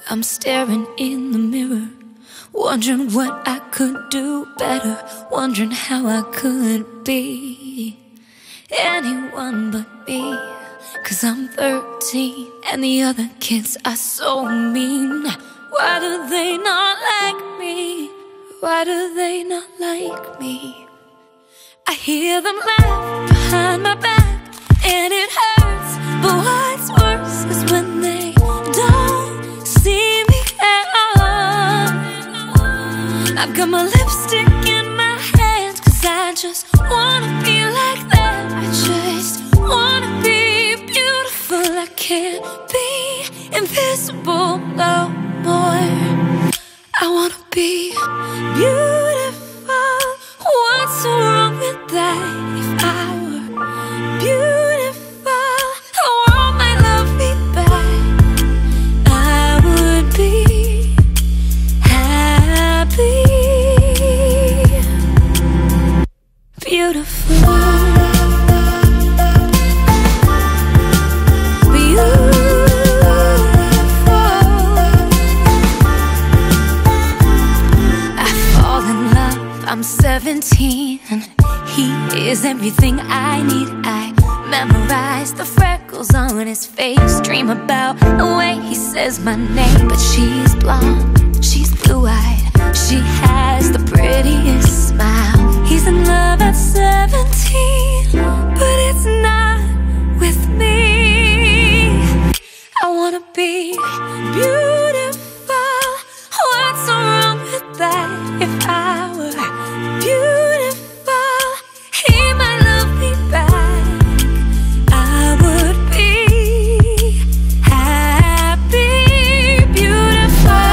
I'm staring in the mirror, wondering what I could do better, wondering how I could be anyone but me. 'Cause I'm 13 and the other kids are so mean. Why do they not like me? Why do they not like me? I hear them laugh behind my back and it hurts, but what's worse is when they don't see me at all. I've got my lipstick in my hand 'cause I just wanna be like that. I just wanna be beautiful. I can't be invisible no more. I wanna be beautiful. What's so wrong with that? If I were beautiful, the world might love me back. I would be happy. Beautiful. I'm 17 and he is everything I need. I memorize the freckles on his face, dream about the way he says my name. But she's blonde, she's blue-eyed, she has the prettiest smile. He's in love at 17, but it's not with me. I wanna be beautiful. What's so wrong with that? If I were beautiful, he might love me back. I would be happy. Beautiful.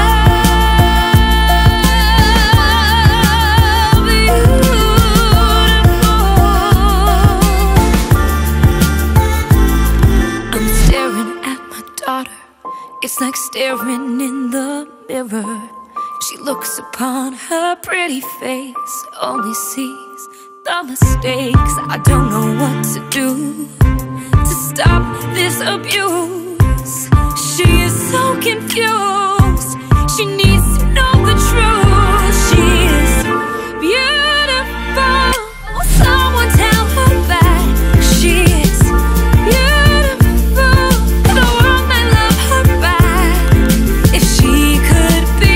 I'm staring at my daughter. It's like staring in the mirror. She looks upon her pretty face, only sees the mistakes. I don't know what to do to stop this abuse. She is so confused. She needs to know the truth. She is beautiful. Someone tell her that she is beautiful. The world might love her back if she could be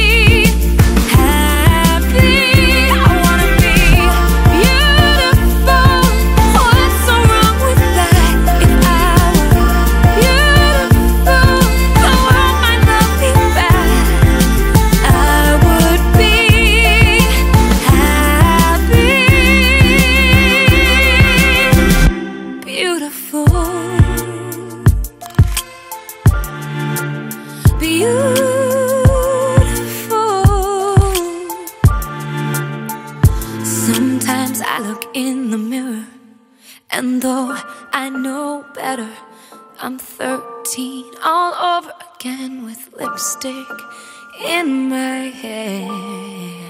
happy. I wanna be beautiful. What's so wrong with that? If I were beautiful, the world might love me back. I would be happy. Beautiful. Beautiful. Sometimes I look in the mirror, and though I know better, I'm 13 all over again with lipstick in my hair.